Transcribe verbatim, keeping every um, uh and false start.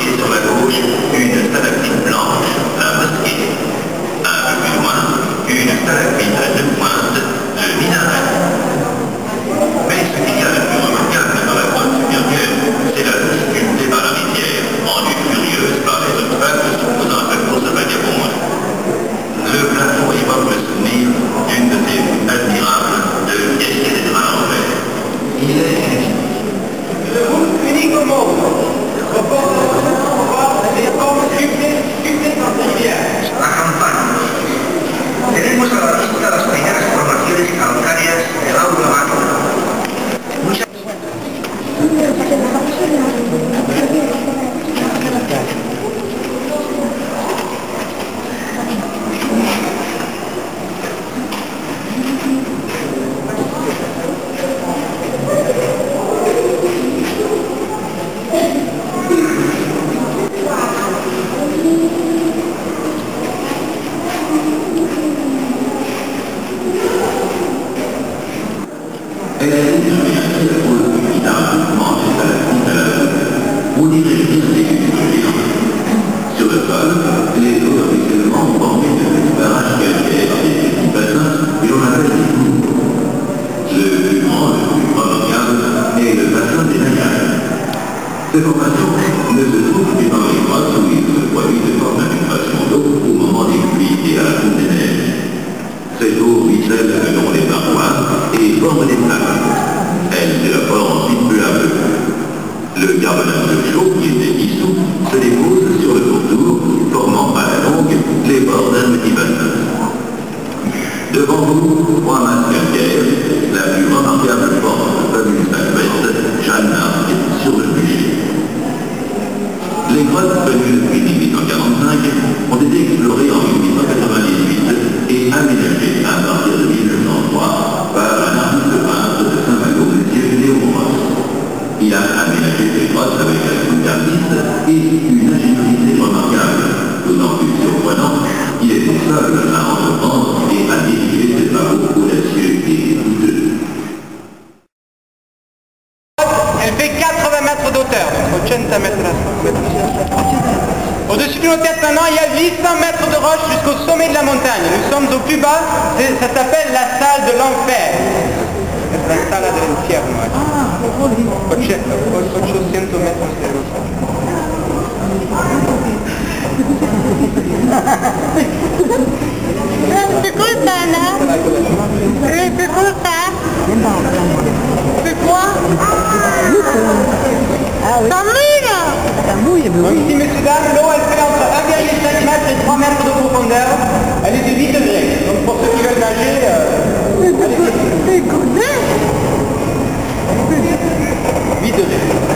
et sur la gauche, une stalactite blanche, la mosquée. Un peu plus loin, une stalactite à deux pointes, le minaret. Mais ce qu'il y a de plus remarquable dans la grotte supérieure, c'est la vue sculptée par la rivière, rendue furieuse par les obstacles s'opposant à cette course vagabonde. Le plafond évoque le souvenir d'une de ces vues admirables de vieilles cathédrales en verre. Il est unique au monde. Au bord de la on voit les formes sculptées, sculptées par la rivière. La campaña. Tenemos a la vista las primeras formaciones calcáreas del aula magna. Muchas... On dirait bien des géants. Sur le sol, les eaux habituellement formées de barrages calcaires et des petits bassins et l'on appelle des cours. Le plus grand, le plus remarquable est le bassin des Nayanes. Ces formations ne se trouvent que dans les grottes où il se produit de fortes infiltrations d'eau au moment des pluies et à la fonte des neiges. Cette eau ruisselle le long des parois et forme des flaques. Elle s'évapore ensuite peu à peu. Le carbonate de chaud, qui était dissous, se dépose sur le pourtour, formant à la longue les bords d'un petit bassin. Devant vous, trois masses calcaires, la plus remarquable forme de fameuse statuette, Jeanne d'Arc, sur le bûcher. Les grottes connues depuis mille huit cent quarante-cinq ont été explorées en mille huit cent quatre-vingt-dix-huit et aménagées à partir de mille neuf cent trois par un artiste peintre de Saint-Malo, M. Léon Ross. Il a aménagé ses grottes avec un coup d'artiste et une ingéniosité remarquable, d'autant plus surprenant qu'il était seul à entreprendre et à diriger ses travaux audacieux et coûteux. Elle fait quatre-vingts mètres d'auteur, quatre-vingts mètres. Au-dessus de nos têtes maintenant, il y a huit cents mètres de roche jusqu'au sommet de la montagne. Nous sommes au plus bas, ça s'appelle la salle de l'enfer. La sala dell'inferno. ottocento metri di Difficoltà, no? Difficoltà? C'est quoi? Cammino! Ici, messieurs, dames, l'eau elle fait entre un virgule cinq mètres et trois mètres de profondeur. Elle est de huit degrés. Donc pour ceux qui veulent nager, euh, allez-y. huit degrés.